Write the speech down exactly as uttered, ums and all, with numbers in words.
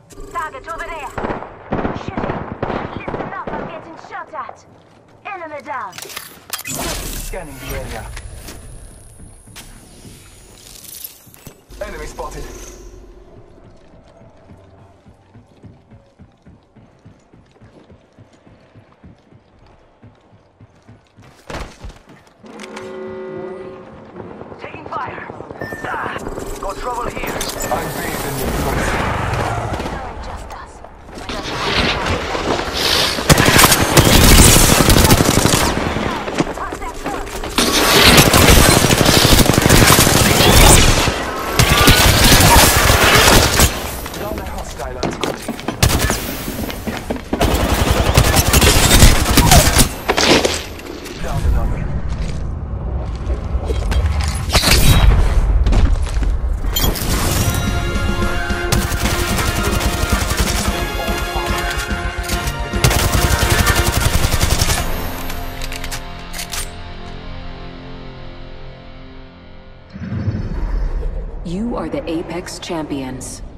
Target over there. Shooting. Listen up, I'm getting shot at. Enemy down. Scanning the area. Enemy spotted. Taking fire. Ah, got trouble here. I'm bathed in the close. No, just us. We don't have Touch that first. Down the hostile activity. Down another. You are the Apex Champions.